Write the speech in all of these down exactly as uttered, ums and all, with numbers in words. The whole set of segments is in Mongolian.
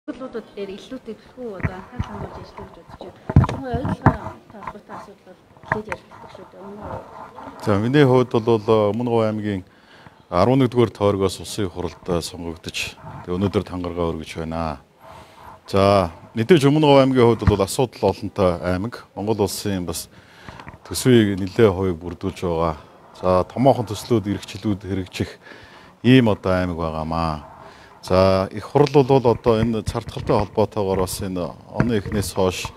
Асуудлуудад дээр илүүтэй төлхөө одоо анхаарал хандуулж ажиллах гэж бодож байна. Шинэ ойлгохын холбоотой асуудал хэлээд яригддаг шүү дээ. Өмнө нь. За миний хувьд бол Өмнөговь аймгийн арван нэгдүгээр тойргоос улсын хуралд сонгогдож тэгээ өнөөдөр тангаргаа өргөж байна. За мэдээж Өмнөговь аймгийн хувьд бол асуудал олонтой аймаг. Монгол улсын бас төсвийг нэлээд хувийг бүрдүүлж байгаа. За томоохон төслүүд эрхчлүүд хэрэгжих ийм одоо аймаг байгаамаа. За их хурал бол одоо энэ цардхалтай холбоотойгоор бас энэ оны эхнээс хойш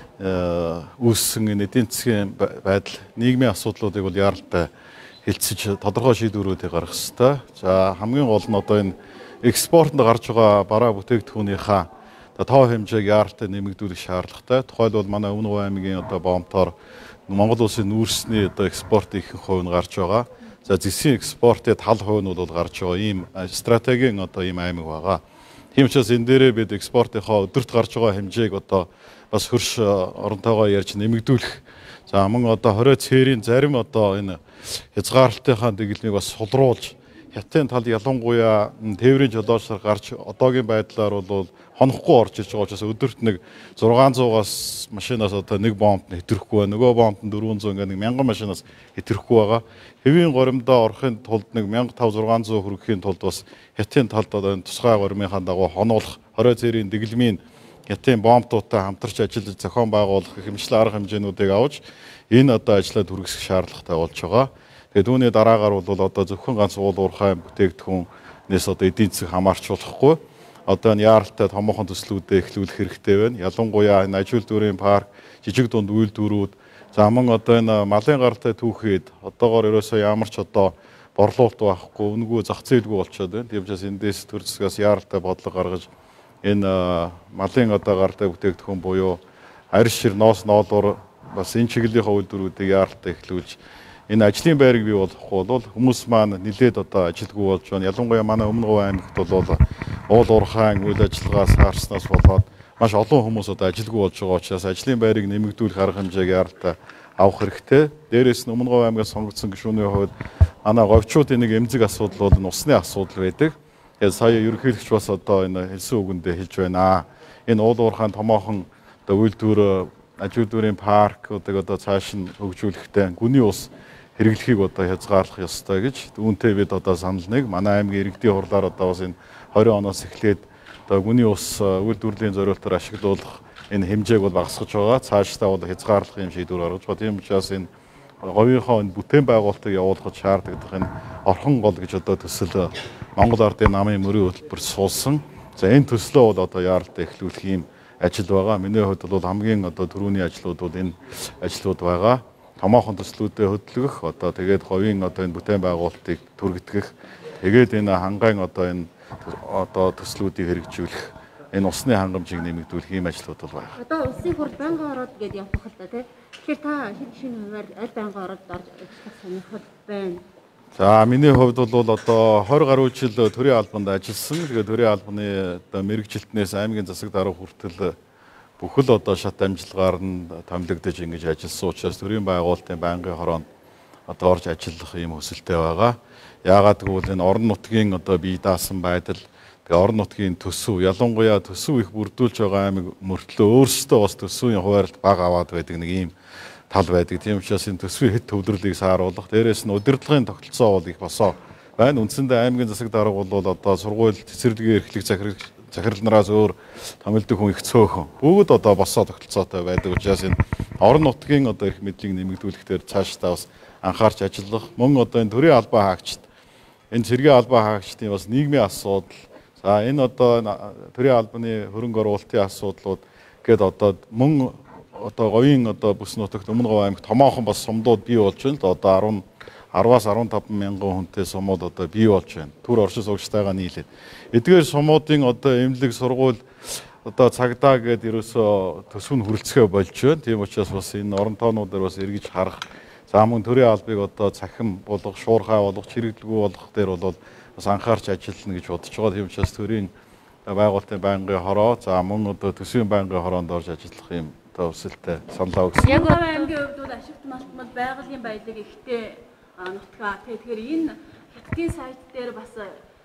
үүссэн энэ эдийн засгийн байдал, нийгмийн асуудлуудыг бол яаралтай хэлцэж тодорхой шийдвэрүүдийг гаргах ёстой. За хамгийн гол нь одоо энэ экспортод гарч байгаа бараа бүтээгдэхүүнийхаа тоо хэмжээг яаралтай нэмэгдүүлэх шаардлагатай. Тухайлбал манай Өмнөговь аймгийн одоо боомтоор Монгол улсын нүүрсний одоо экспорт ихэнх хувь нь гарч байгаа. За зэсийн экспортын тал хувь нь бол гарч байгаа ийм стратегийн одоо ийм аймаг байгаа. Тийм учраас энэ дээрээ бид экспортынхоо өдөрт гарч байгаа хэмжээг одоо бас хөрш оронтойгоо ярьж нэмэгдүүлэх. За мөн одоо хорой цээрийн зарим одоо энэ хязгаарлалтынхаа дэглэмийг бас сулруулж хятадын тал ялангуяа тээврийн жолоочор гарч одоогийн байдлаар бол хонохгүй орж иж байгаа учраас өдөрт нэг зургаан зуугаас машинаас одоо нэг бомбд хэтрэхгүй байна. Нөгөө бомбд дөрвөн зуун ингээ нэг мянган машинаас хэтрэхгүй байгаа. Хэвийн горимдоо орохын тулд нэг мянга таван зургаан зуун хүрэхийн тулд бас хятадын талд одоо тусгай горимынхаа дагуу хоноолох хорой цээрийн дэглэмийн хятадын бомбтуудтай хамтарч ажиллаж зохион байгуулах хэмжлэн арга хэмжээнүүдийг авч энэ одоо ажлаа түргэсэх шаардлагатай болж байгаа. Тэгээд түүний дараагаар бол одоо зөвхөн ганц уул уурхай бүтээгдэхүүнээс одоо эдийн засаг хамаарчлахгүй одоо энэ яаралтай томоохон төслүүдэд эхлүүлэх хэрэгтэй байна. Ялангуяа энэ аж үйлдвэрийн парк, жижиг дунд үйлдвэрүүд, за мөн одоо энэ малын гаралтай түүхэд одоогоор ерөөсөө ямар ч одоо борлуулалт байхгүй, үнэгүй зах зээлгүй болчиход байна. Тийм учраас эндээс төр засгаас яаралтай бодлого гаргаж энэ малын одоо гаралтай бүтээгдэхүүн буюу арьс шир, ноос, ноолуур бас энэ чиглэлийн үйлдвэрүүдийг яаралтай эхлүүлж энэ ажлын байрыг бий болгох бол хүмүүс маань нэлээд одоо ажилгүй болж байна. Ялангуяа манай Өмнөговь аймагт бол уул уурхайн үйл ажиллагаас хаарснаас болоод маш олон хүмүүс одоо ажилгүй болж байгаа учраас ажлын байрыг нэмэгдүүлэх арга хэмжээг яаралтай авах хэрэгтэй. Дээрээс нь Өмнөговь аймагаас сонгогдсон гишүүний хувьд манай говьчуудын нэг эмзэг асуудал бол усны асуудал байдаг. Тэгээд сая ерөнхийлөгч бас одоо энэ хэлсэн үгэндээ хэлж байна. Энэ уул уурхайн томоохон одоо үйлдвэр, аж үйлдвэрийн парк одоо цааш нь хөгжүүлэхдээ гүний ус хэрэглэхийг одоо хязгаарлах ёстой гэж үүнтэй бид одоо санал нэг манай аймгийн иргэдийн хурлаар одоо бас энэ двадцать оноос эхлээд одоо гүний ус үйлдвэрлэлийн зорилтоор ашиглуулах энэ хэмжээг бол багасгаж байгаа. Цаашдаа бол хязгаарлах юм шийдвэр гаргаж байгаа. Тийм учраас энэ говийнхоо энэ бүтээн байгуулалтыг явуулахад шаардлагатай энэ орхон гол гэж одоо төсөл Монгол Ардын намын мөрийн хөтөлбөр суулсан. За энэ төслөө бол одоо яаралтай эхлүүлэх юм ажил байгаа. Миний хувьд бол хамгийн одоо түрүүний ажлууд бол энэ ажлууд байгаа. Томоохон төслүүдэд хөдөлгөх одоо тэгээд говийн одоо энэ бүтээн байгуулалтыг түргэтгэх тэгээд энэ хангаан одоо энэ одоо төслүүдийг хэрэгжүүлэх энэ усны хангамжийг нэмэгдүүлэх ийм ажлууд бол байна. Одоо улсын хурл байнгын ороод гэдээ явах л да тий. Тэгэхээр та хэд шинэ хуваар аль байнгын ороод орж ажиллах сонирхол байна? За миний хувьд бол одоо двадцать гаруй жил төрийн албанд ажилласан. Тэгээд төрийн албаны одоо мэрэгжилтнээс аймгийн засаг дарга хүртэл бүхэл одоо шат амжилгаар нь томилогдож ингэж ажилласан учраас төрийн байгуулалтын байнгын хороонд одоо орж ажиллах юм хүсэлтэй байгаа. Яагаад гэвэл энэ орон нутгийн одоо бие даасан байдал, тэгээ орон нутгийн төсөв, ялангуяа төсөв их бүрдүүлж байгаа аймаг мөртлөө өөрсдөө бас төсвийн хуваарлт бага аваад байдаг нэг ийм тал байдаг. Тийм учраас энэ төсвийн хэд төвлөрлийг сааруулах, дээрээс нь удирдлагын тогтолцоо бол их босоо байна. Үндсэндээ аймгийн засаг дарга бол одоо сургууль, цэцэрлэгийн эрхлэх захирал захиралнараас өөр томилдог хүн их цөөхөн. Бүгд одоо босоо тогтолцоотой байдаг учраас энэ орон нутгийн одоо их мэдлийг нэмэгдүүлэхээр цаашдаа бас анхаарч ажиллах. Мөн одоо энэ төрийн албан хаагчид, энэ цэргийн албан хаагчдын бас нийгмийн асуудал. За энэ одоо төрийн албаны хөрөнгө оруулалтын асуудлууд гээд одоо мөн одоо говийн одоо бүс нутагт Өмнөговь аймагт томоохон бас сумдууд бий болж байна л одоо арван араваас арван таван мянган хүнтэй сумууд одоо бий болж байна. Түр оршин суугчтайгаа нийлээд. Эдгээр сумуудын одоо эмнэлэг сургууль одоо цагдаа гээд ерөөсөө төсөв нь хүрэлцгээ болж байна. Тийм учраас бас энэ орон тоонуудаар бас эргэж харах. За мөн төрийн албыг одоо цахим болгох, шуурхай болгох, чирэгдэлгүй болгох дээр бол бас анхаарч ажиллана гэж бодож байгаа. Тийм учраас төрийн байгуулалтын байнгын хороо, за мөн одоо төсвийн байнгын хороонд орж ажиллах юм одоо өсөлтөй саналаа өгсөн. Яг аймгийн хувьд бол ашигт малтмал байгалийн баялаг ихтэй нутгаа. Тэгэхээр энэ хятадын сайт дээр бас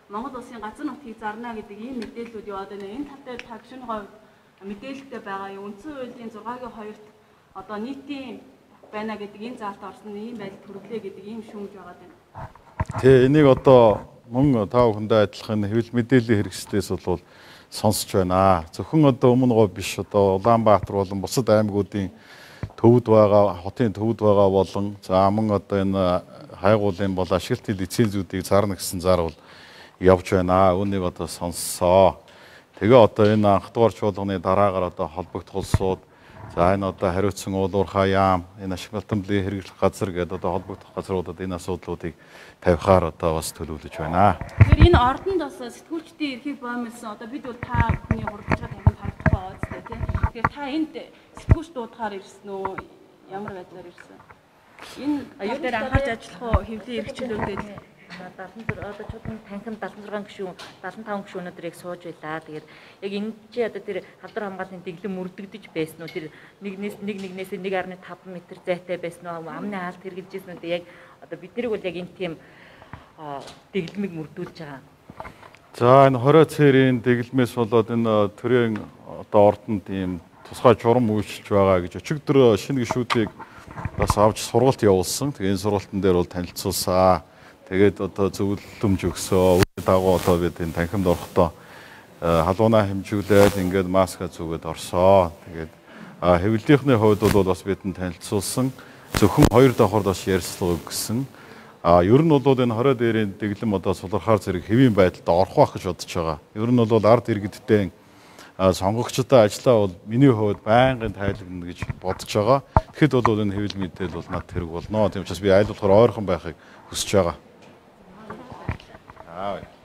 Монгол улсын газар нутгийг зарна гэдэг ийм мэдээллүүд яваад байна. Энэ тал дээр та гишүүний хувьд мэдээлэлтэй байгаа юм. Үндсэн хуулийн зургагийн хоёрт одоо нийтийн байна гэдэг энэ заалт орсон ийм байдал төрөлөө гэдэг ийм шүүмж байгаа байна. Тэгээ энийг одоо мөн тав хүндээ адилхан хэвлэл мэдээллийн хэрэгслээс бол сонсч байна. Зөвхөн одоо өмнө гоо биш одоо Улаанбаатар болон бусад аймагуудын төвд байгаа, хотын төвд байгаа болон за мөн одоо энэ хайгуулын бол ашиглалтын лицензүүдийг зарна гэсэн зар бол явж байна. Үүнийг одоо сонссоо. Тэгээ одоо энэ анх дугаар чуулганы дараагаар одоо холбогдох улсууд за энэ одоо хариуцсан уулуурхай яам, энэ ашиглалтын хэрэглэх газар гэдэг одоо холбогдох газруудад энэ асуудлуудыг тавихаар одоо бас төлөвлөж байна. Тэгэхээр энэ ордонд бас сэтгүүлчдийн эрхийг боомлсон. Одоо бид бол та бүхний хурдчаад тавьсан харагдах байгаа үстэй тийм. Тэгэхээр та энд сэтгүүлч дуудахаар ирсэн үү? Ямар байдлаар ирсэн? Энэ аюул дээр анхаарч ажиллах уу? Хэвлэлийн эрхчлөлтөд дадлан одоо чуулганы танхим дадлан зургаан гишүүн дадлан таван гишүүн өнөөдөр яг сууж байлаа. Тэгээд яг энэ чи одоо тэр халдвар хамгааллын дэглэм мөрдөгдөж байсан уу? Тэр нэгнээс нэг нэгнээс нэг гаруй таван метр зайтай байсан уу? Амны хаалт хэрглэжсэн үү? Яг одоо бид нарыг бол яг энэ тийм дэглэмийг мөрдүүлж байгаа. За энэ хорой цэрийн дэглэмээс болоод энэ төрийн одоо ордонд ийм тусгай журам үйлчилж байгаа гэж өчигдөр шинэ гишүүдийг бас авч сургалт явуулсан. Тэгээ энэ сургалтын дээр бол танилцуулсаа. Тэгээд одоо зөвлөмж өгсөө. Үүний дагуу одоо бид энэ танхимд орохдоо халуунаа хэмжүүлээд ингээд маска зүгээд орсоо. Тэгээд хэвлэлийнхний хувьд бол бас бидэнд танилцуулсан. Зөвхөн хоёр давхар бас ярьцлага өгсөн. А ер нь бол энэ хорой дээрийн дэглэм одоо сулрахаар зэрэг хэвийн байдалд орох байх гэж бодож байгаа. Ер нь бол ард иргэдтэй сонгогчдоо ажиллаа бол миний хувьд байнгын тайлагна гэж бодож байгаа. Тэгэхэд бол энэ хэвлэл мэдээлэл бол над хэрэг болно. Тийм учраас би айл болохоор ойрхон байхыг хүсэж байгаа. Ah, ouais.